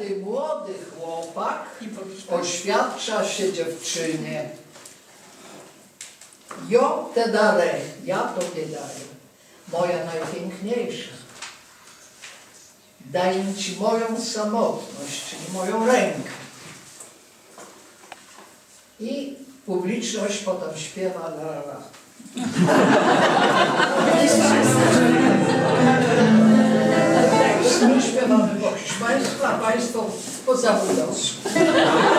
bogaty, młody chłopak oświadcza się dziewczynie: "Jo te darę, ja tobie daję, moja najpiękniejsza. Daję ci moją samotność, czyli moją rękę." I publiczność potem śpiewa la la la. My śpiewamy po hiszpańsku, a państwo po zawodowsku.